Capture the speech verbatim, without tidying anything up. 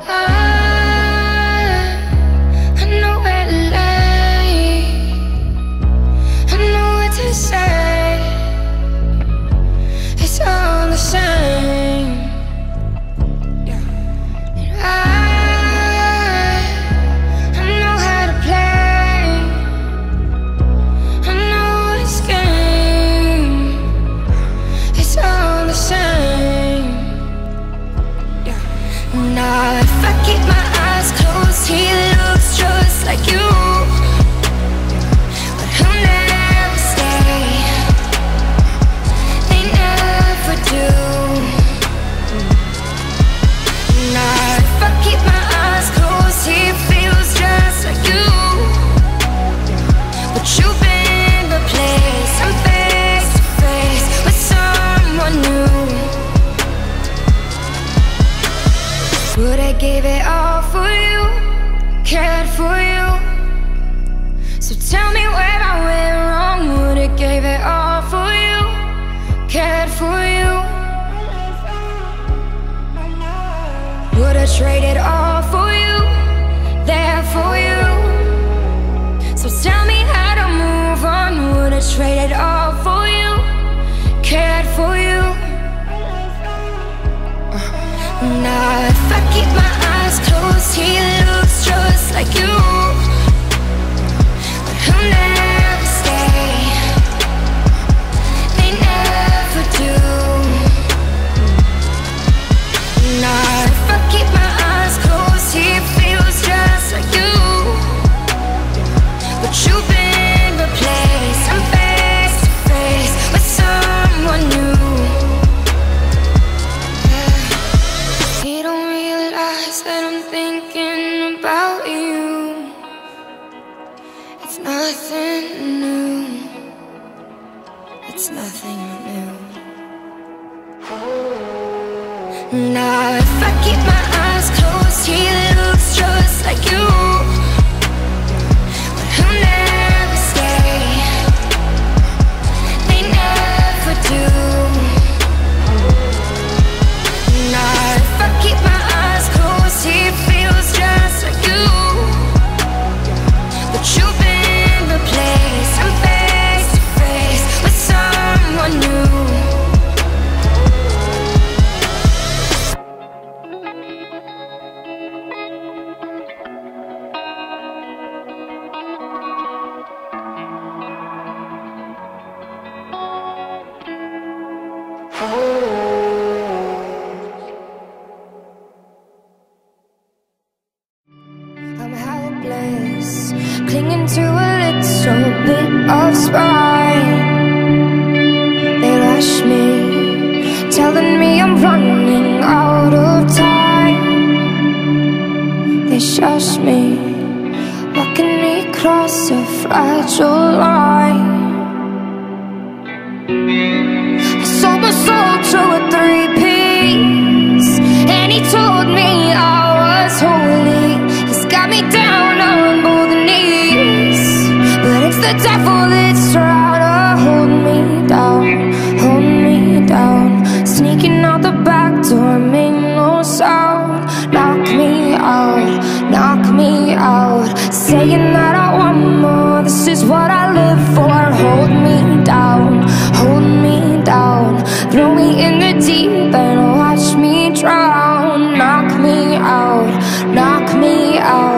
Gave it all for you, cared for you. So tell me where I went wrong. Would've gave it all for you, cared for you. Would've traded all for you, there for you. So tell me how to move on. Would've traded all for you, cared for you. Now if I keep my eyes closed, he looks just like you, but he'll never stay. They never do. Now if I keep my eyes closed, he feels just like you, but you've been replaced. I'm face to face with someone new. That I'm thinking about you. It's nothing new. It's nothing new. Now if I keep my eyes closed, he looks just like you, but he'll never stay. They never do. Now if I keep my eyes closed, he feels just like you, but you've been replaced. I'm face to face with someone new. I'm helpless, clinging to a little bit of spine. They rush me, telling me I'm running out of time. They shush me, walking me across a fragile line. I sold my soul to a three-piece, and he told me I was holy. Got me down on both knees, but it's the devil that's trying to hold me down, hold me down. Sneaking out the back door, make no sound. Knock me out, knock me out. Saying that I want more, this is what I live for. Hold me down, hold me down. Throw me in the deep and watch me drown. Knock me out, knock me out.